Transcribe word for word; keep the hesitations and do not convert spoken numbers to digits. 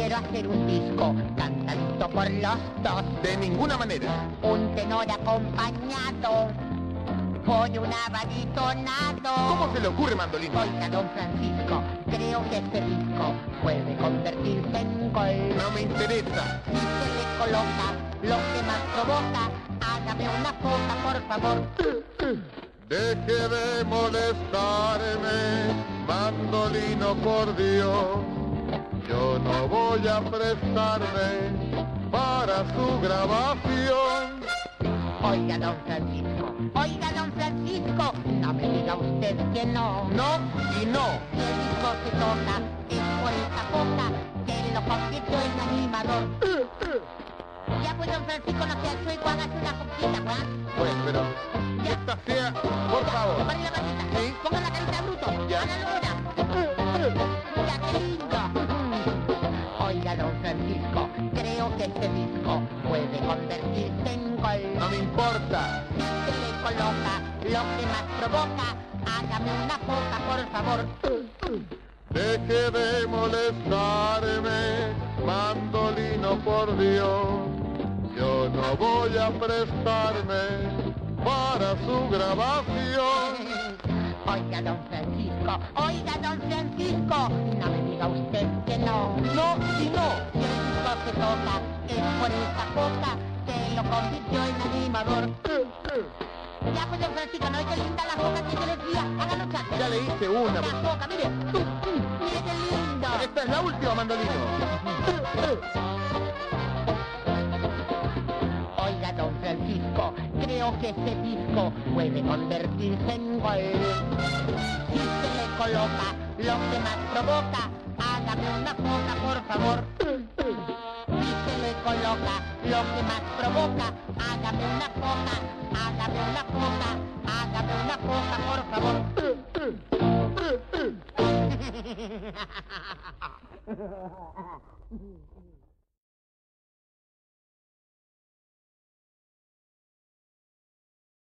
quiero hacer un disco cantadito por los dos. De ninguna manera. Un tenor acompañado por un abaritonado. ¿Cómo se le ocurre, mandolino? Oiga, don Francisco, creo que este disco puede convertirse en gol. No me interesa. Si se le coloca lo que más provoca, hágame una foca, por favor. Deje de molestarme, mandolino, por Dios. Yo no voy a prestarme para su grabación. Oiga, don Francisco, oiga, don Francisco, no me diga usted que no. No y no. Si el disco se toca, es por esa foca que lo convirtió en animador. Ya pues, don Francisco, no sea chueco, hágase una foquita, ¿verdad? Bueno, pero que esta sea, por favor. Separe la patita, Sí. ponga la carita bruto, Ya. hágalo ahora. Ya, qué lindo. Oiga, don Francisco, creo que este disco puede convertirse en gol. No me importa. Si se le coloca lo que más provoca, hágame una foca, por favor. Deje de molestarme, mandolino, por Dios. Yo no voy a prestarme para su grabación. Oiga, don Francisco, oiga, don Francisco, no me diga usted que no. No y no. Si el disco se toca, es por esa foca que lo convirtió en animador. Ya pues, don Francisco, no hay que linda la foca que yo le decía, hágalo chato. Ya le hice una. La foca, mire, mire qué lindo. Esta es la última, mandolino. Oiga, don Francisco, creo que este disco puede convertirse en gol. Si se le coloca lo que más provoca, hágame una foca, por favor. Si se le coloca lo que más provoca, hágame una foca, hágame una foca, hágame una foca, por favor.